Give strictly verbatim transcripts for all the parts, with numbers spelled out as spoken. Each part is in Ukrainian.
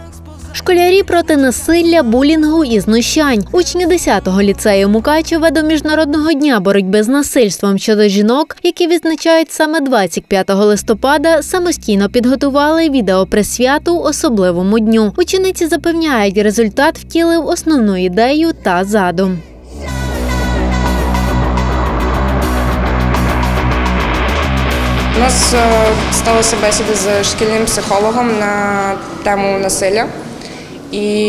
Школярі проти насилля, булінгу і знущань. Учні десятого ліцею Мукачева до Міжнародного дня боротьби з насильством щодо жінок, які відзначають саме двадцять п'ятого листопада, самостійно підготували відеоприсвяту особливому дню. Учениці запевняють, результат втілив основну ідею та задум. У нас сталася бесіда з шкільним психологом на тему насилля. І,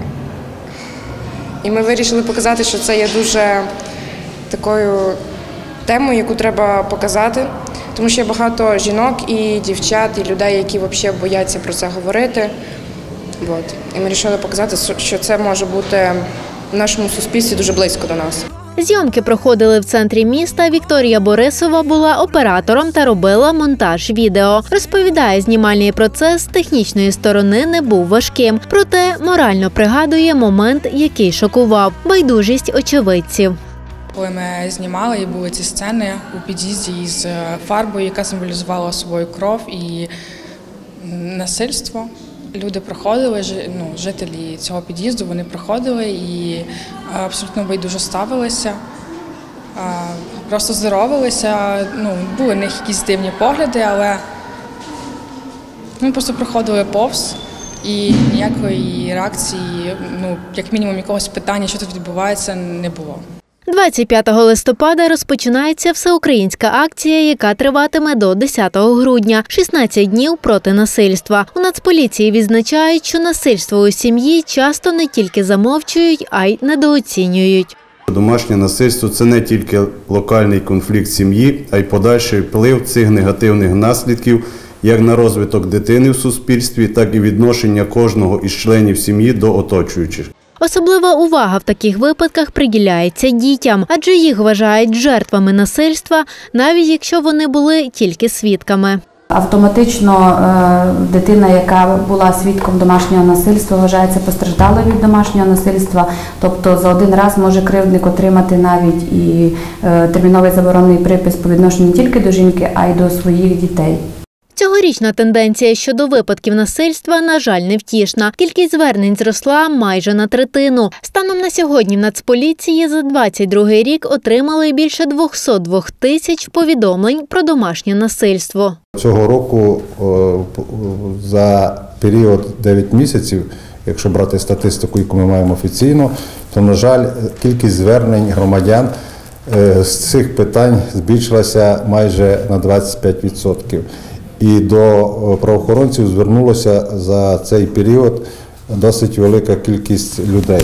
і ми вирішили показати, що це є дуже такою темою, яку треба показати, тому що є багато жінок і дівчат, і людей, які взагалі бояться про це говорити. От. І ми вирішили показати, що це може бути в нашому суспільстві дуже близько до нас. Зйомки проходили в центрі міста. Вікторія Борисова була оператором та робила монтаж відео. Розповідає, знімальний процес з технічної сторони не був важким. Проте морально пригадує момент, який шокував – байдужість очевидців. Коли ми знімали і були ці сцени у під'їзді із фарбою, яка символізувала собою кров і насильство. Люди проходили, ну, жителі цього під'їзду, вони проходили і абсолютно байдуже ставилися, просто здоровилися, ну, були в них якісь дивні погляди, але вони просто проходили повз і ніякої реакції, ну, як мінімум якогось питання, що тут відбувається, не було. двадцять п'ятого листопада розпочинається всеукраїнська акція, яка триватиме до десятого грудня. шістнадцять днів проти насильства. У Нацполіції відзначають, що насильство у сім'ї часто не тільки замовчують, а й недооцінюють. Домашнє насильство – це не тільки локальний конфлікт сім'ї, а й подальший вплив цих негативних наслідків як на розвиток дитини в суспільстві, так і відношення кожного із членів сім'ї до оточуючих. Особлива увага в таких випадках приділяється дітям, адже їх вважають жертвами насильства, навіть якщо вони були тільки свідками. Автоматично дитина, яка була свідком домашнього насильства, вважається постраждалою від домашнього насильства. Тобто за один раз може кривдник отримати навіть і терміновий заборонений припис по відношенню не тільки до жінки, а й до своїх дітей. Цьогорічна тенденція щодо випадків насильства, на жаль, невтішна. Кількість звернень зросла майже на третину. Станом на сьогодні в Нацполіції за двадцять другий рік отримали більше двохсот двох тисяч повідомлень про домашнє насильство. Цього року за період дев'ять місяців, якщо брати статистику, яку ми маємо офіційно, то, на жаль, кількість звернень громадян з цих питань збільшилася майже на двадцять п'ять відсотків. І до правоохоронців звернулося за цей період досить велика кількість людей.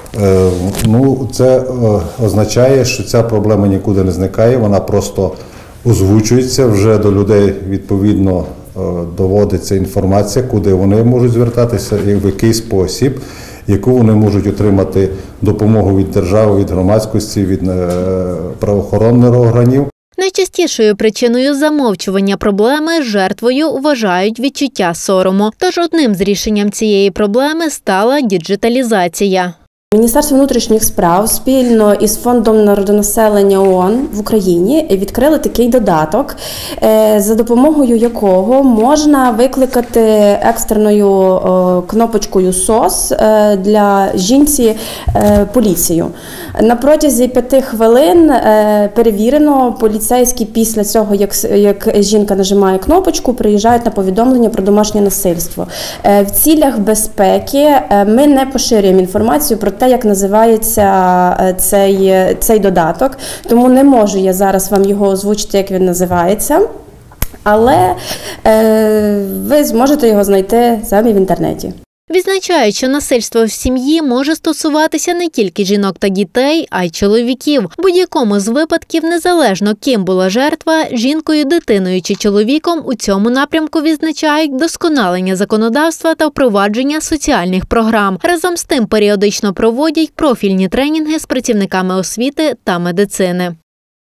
Ну, це означає, що ця проблема нікуди не зникає, вона просто озвучується, вже до людей відповідно доводиться інформація, куди вони можуть звертатися, в який спосіб, яку вони можуть отримати допомогу від держави, від громадськості, від правоохоронних органів. Найчастішою причиною замовчування проблеми жертвою вважають відчуття сорому. Тож одним з рішенням цієї проблеми стала діджиталізація. Міністерство внутрішніх справ спільно із Фондом народонаселення ООН в Україні відкрили такий додаток, за допомогою якого можна викликати екстреною кнопочкою СОС для жінці поліцію. На протязі п'яти хвилин перевірено, поліцейські після цього, як, як жінка нажимає кнопочку, приїжджають на повідомлення про домашнє насильство. В цілях безпеки ми не поширюємо інформацію про те, як називається цей, цей додаток, тому не можу я зараз вам його озвучити, як він називається, але е, ви зможете його знайти самі в інтернеті. Відзначають, що насильство в сім'ї може стосуватися не тільки жінок та дітей, а й чоловіків. В будь-якому з випадків, незалежно ким була жертва, жінкою, дитиною чи чоловіком, у цьому напрямку відзначають вдосконалення законодавства та впровадження соціальних програм. Разом з тим періодично проводять профільні тренінги з працівниками освіти та медицини.